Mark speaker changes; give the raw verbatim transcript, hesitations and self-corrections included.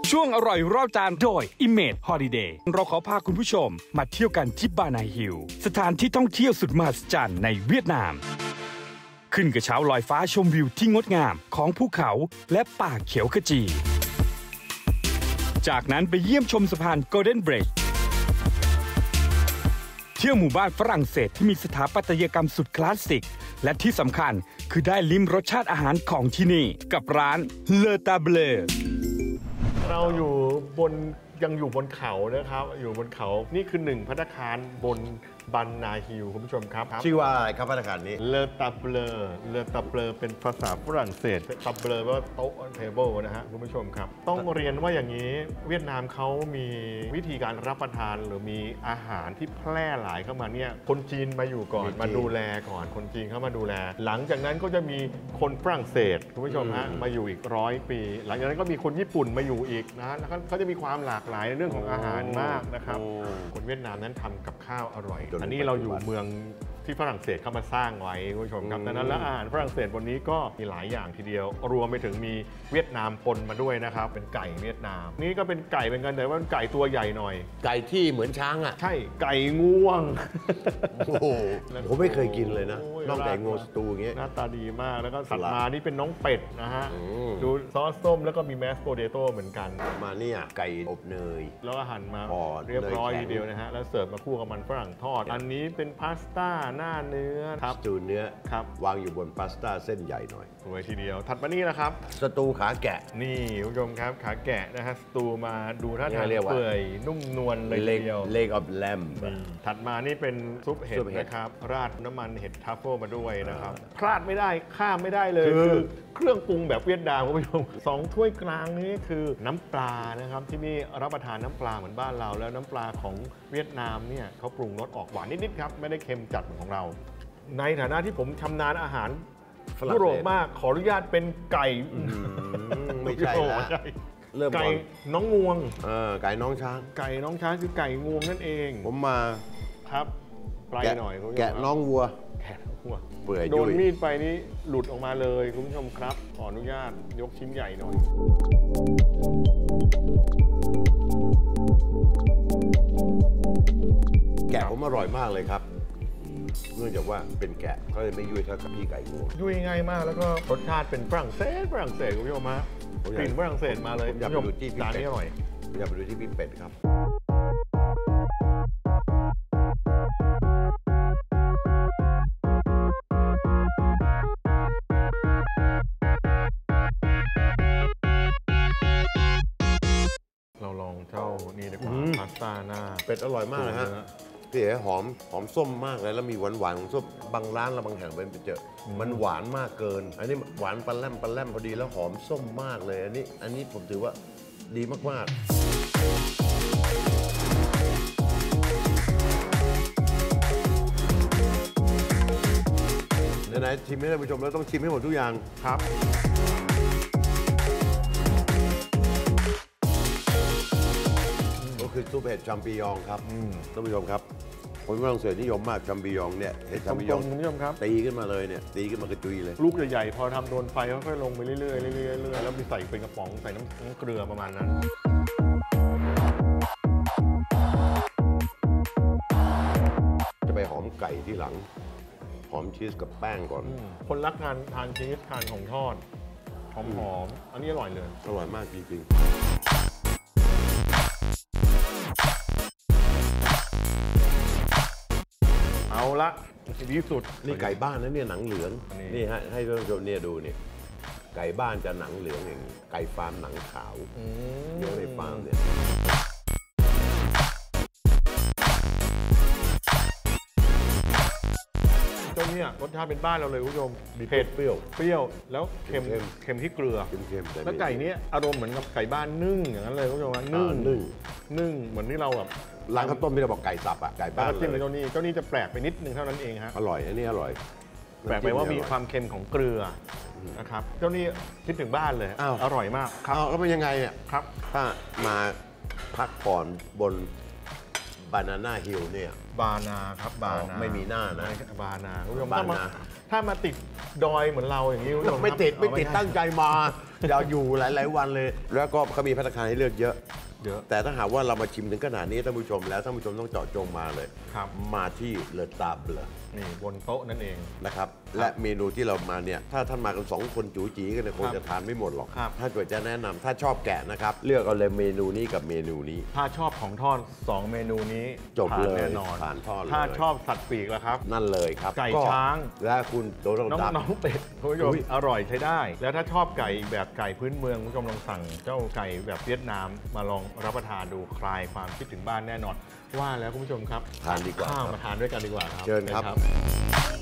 Speaker 1: ช่วงอร่อยรอบจานโดย Image Holiday เราขอพาคุณผู้ชมมาเที่ยวกันที่บานาฮิลสถานที่ท่องเที่ยวสุดมหัศจรรย์ในเวียดนามขึ้นกระเช้าลอยฟ้าชมวิวที่งดงามของภูเขาและป่าเขียวขจีจากนั้นไปเยี่ยมชมสะพาน Golden Bridge เที่ยวหมู่บ้านฝรั่งเศสที่มีสถาปัตยกรรมสุดคลาสสิกและที่สำคัญคือได้ลิ้มรสชาติอาหารของที่นี่กับร้าน Le Table
Speaker 2: เราอยู่บนยังอยู่บนเขานะครับอยู่บนเขานี่คือหนึ่งภัตตาคารบนบันนาฮิลคุณผู้ชมครับ
Speaker 3: ชื่อว่าอะไรครับภัตตาคารนี้
Speaker 2: เลอตาเบลเลอตาเบลเป็นภาษาฝรั่งเศสตาเบลแปลว่าโต๊ะเทเบิลนะฮะคุณผู้ชมครับต้องเรียนว่าอย่างนี้เวียดนามเขามีวิธีการรับประทานหรือมีอาหารที่แพร่หลายเข้ามาเนี่ยคนจีนมาอยู่ก่อนมาดูแลก่อนคนจีนเข้ามาดูแลหลังจากนั้นก็จะมีคนฝรั่งเศสคุณผู้ชมฮะมาอยู่อีกร้อยปีหลังจากนั้นก็มีคนญี่ปุ่นมาอยู่อีกนะแล้วเขาจะมีความหลากหลายในเรื่องของอาหารมากนะครับคนเวียดนามนั้นทำกับข้าวอร่อยอันนี้เราอยู่เมืองที่ฝรั่งเศสเข้ามาสร้างไว้คุณผู้ชมครับดังนั้นแล้วอาหารฝรั่งเศสบนนี้ก็มีหลายอย่างทีเดียวรวมไปถึงมีเวียดนามปนมาด้วยนะครับเป็นไก่เวียดนามนี่ก็เป็นไก่เป็นกันแต่ว่าไก่ตัวใหญ่หน่อย
Speaker 3: ไก่ที่เหมือนช้างอ่ะ
Speaker 2: ใช่ไก่ง่วง
Speaker 3: โอ้โหผมไม่เคยกินเลยนะน้องไก่งวงสตูอย่างเงี้ย
Speaker 2: หน้าตาดีมากแล้วก็สัตว์มานี่เป็นน้องเป็ดนะฮะดูซอสส้มแล้วก็มีแมสโพเตโต้เหมือนกัน
Speaker 3: มาเนี่ยไก่อบเนย
Speaker 2: แล้วก็หั่นมาเรียบร้อยทีเดียวนะฮะแล้วเสิร์ฟมาคู่กับมันฝรั่งทอดอันนี้เป็นพาสต้าหน้าเนื้อ
Speaker 3: ครับสตูเนื้อครับวางอยู่บนพาสต้าเส้นใหญ่หน่อย
Speaker 2: สวยทีเดียวถัดมานี่นะครับ
Speaker 3: สตูขาแกะ
Speaker 2: นี่คุณผู้ชมครับขาแกะนะฮะสตูมาดูท่าทางเปื่อยนุ่มนวลเลยทีเดียว
Speaker 3: เลกออฟแลม
Speaker 2: ถัดมานี่เป็นซุปเห็ดนะครับราดน้ำมันเห็ดทัฟเฟิลมาด้วยนะครับพลาดไม่ได้ข้ามไม่ได้เลยคือเครื่องปรุงแบบเวียดนามคุณผู้ชมสองถ้วยกลางนี้คือน้ำปลานะครับที่นี่รับประทานน้ำปลาเหมือนบ้านเราแล้วน้ำปลาของเวียดนามเนี่ยเขาปรุงรสออกหวานนิดๆครับไม่ได้เค็มจัดเหมือนของเราในฐานะที่ผมชำนาญอาหารยุโรปมากขออนุญาตเป็นไก่
Speaker 3: ไม่ใช่ละ
Speaker 2: ไก่น้องงวง
Speaker 3: ไก่น้องช้าง
Speaker 2: ไก่น้องช้างคือไก่งวงนั่นเอง
Speaker 3: ผมมา
Speaker 2: ครับปลายหน่อย
Speaker 3: แกะน้องวัว
Speaker 2: แกะวัว
Speaker 3: เปื่อย
Speaker 2: โดนมีดไปนี่หลุดออกมาเลยคุณผู้ชมครับขออนุญาตยกชิ้นใหญ่หน่อย
Speaker 3: แกะผมอร่อยมากเลยครับเนื่องจากว่าเป็นแกะเขาเลยไม่ยุ่ยเท่ากับพี่ไก่งวง
Speaker 2: ยุ่ยง่ายมากแล้วก็รสชาติเป็นฝรั่งเศสฝรั่งเศสคุณผู้ชมฮะกลิ่นฝรั่งเศสมาเลย
Speaker 3: อยากไปดูที่พี่เป็ด
Speaker 2: อร่อย
Speaker 3: อยากไปดูที่พี่เป็ดครับ
Speaker 2: เราลองเจ้านี่ดีกว่าพาสต้าหน้า
Speaker 3: เป็ดอร่อยมากเลยฮะพี่เอ๋หอมหอมส้มมากเลยแล้วมีหวานหวานของส้มบางร้านเราบางแห่งเป็นไปเจอมันหวานมากเกินอันนี้หวานปลาแรมปลาแรมพอดีแล้วหอมส้มมากเลยอันนี้อันนี้ผมถือว่าดีมากๆไหนๆชิมให้ท่านผู้ชมแล้วต้องชิมให้หมดทุกอย่าง
Speaker 2: ครับ
Speaker 3: คือซุปเห็ดชัมปิยองครับท่านผู้ชมครับคนฝรั่งเศสนิยมมากชัมปิยองเนี่ยเห็ดชัมปิยอง
Speaker 2: คุณผู้ชมครับ
Speaker 3: ตีขึ้นมาเลยเนี่ยตีขึ้นมากระจุยเลย
Speaker 2: ลูกใหญ่ๆพอทำโดนไฟค่อยๆลงไปเรื่อยๆเรื่อยๆเรื่อยๆแล้วมีใส่เป็นกระป๋องใส่น้ำเกลือประมาณนั้น
Speaker 3: จะไปหอมไก่ที่หลังหอมชีสกับแป้งก่อน
Speaker 2: คนรักทานทานชีสทานของทอดหอมๆอันนี้อร่อยเลย
Speaker 3: อร่อยมากจริงๆ
Speaker 2: เอาละที่สุด
Speaker 3: นี่ไก่บ้านนะเนี่ยหนังเหลืองนี่ฮะให้ท่านผู้ชมเนี่ยดูเนี่ยไก่บ้านจะหนังเหลืองอย่างนี้ไก่ฟาร์มหนังขาวเยอะในฟาร์มเนี่ย
Speaker 2: เจ้าเนี่ยรสชาติเป็นบ้านเราเลยคุณผู้ชมเผ็ดเปรี้ยวเปรี้ยวแล้วเค็มเค็มที่เกลือแล้วไก่นี้อารมณ์เหมือนกับไก่บ้านนึ่งอย่างนั้นเลยคุณผู้ชมนึ่งนึ่งนึ่งเหมือนที่เราแบบ
Speaker 3: ร้านข้าวต้มที่เราบอกไก่สับอ่ะไก่บ้านเลย
Speaker 2: จิ้มในเจ้านี่เจ้านี่จะแปลกไปนิดนึงเท่านั้นเองฮะ
Speaker 3: อร่อยอันนี้อร่อย
Speaker 2: แปลกไปว่ามีความเค็มของเกลือนะครับเจ้านี่คิดถึงบ้านเลยอร่อยมาก
Speaker 3: ครับแล้วเป็นยังไงเนี่ย
Speaker 2: ครับ
Speaker 3: ถ้ามาพักผ่อนบนบานาน่าฮิลเนี่ย
Speaker 2: บานาครับบานา
Speaker 3: ไม่มีหน้านะ
Speaker 2: บานาคุณผู้ชมถ้ามาถ้ามาติดดอยเหมือนเราอย่างนี้
Speaker 3: ไม่ติดไม่ติดตั้งใจมาอยากอยู่หลาย ๆ วันเลย แล้วก็เขามีภัตตาคารให้เลือกเยอะ
Speaker 2: เยอะ
Speaker 3: แต่ถ้าหากว่าเรามาชิมถึงขนาดนี้ท่านผู้ชมแล้วท่านผู้ชมต้องเจาะจงมาเลย
Speaker 2: ครับ
Speaker 3: มาที่เลอตาเบล
Speaker 2: นี่บนโต๊ะนั่นเอง
Speaker 3: นะครับและเมนูที่เรามาเนี่ยถ้าท่านมากันสองคนจู๋จีกันเนี่ยคงจะทานไม่หมดหรอก
Speaker 2: ครับ
Speaker 3: ถ้าเกิดจะแนะนำถ้าชอบแกะนะครับเลือกเอาเลยเมนูนี้กับเมนูนี้
Speaker 2: ถ้าชอบของทอดสองเมนูนี้
Speaker 3: จบ
Speaker 2: ผ่าน
Speaker 3: เลย
Speaker 2: แน่นอน
Speaker 3: ผ่านทอดเลย
Speaker 2: ถ้าชอบสัตว์ปีกล่ะครับ
Speaker 3: นั่นเลยครับ
Speaker 2: ไก่ช้าง
Speaker 3: และคุณโดนัลด์
Speaker 2: น้อง
Speaker 3: ดัก
Speaker 2: น้องเป็ดคุณผู้ชม
Speaker 3: อุ๊ย
Speaker 2: อร่อยใช้ได้ แล้วถ้าชอบไก่แบบไก่พื้นเมืองคุณผู้ชมลองสั่งเจ้าไก่แบบเวียดนามมาลองรับประทานดูคลายความคิดถึงบ้านแน่นอน ว่าแล้วคุณผู้ชมครับ
Speaker 3: ทานดีกว่า
Speaker 2: ข้าว
Speaker 3: ครับ
Speaker 2: มาทานด้วยกันดีกว่าครับ
Speaker 3: เชิญครับ
Speaker 2: ไป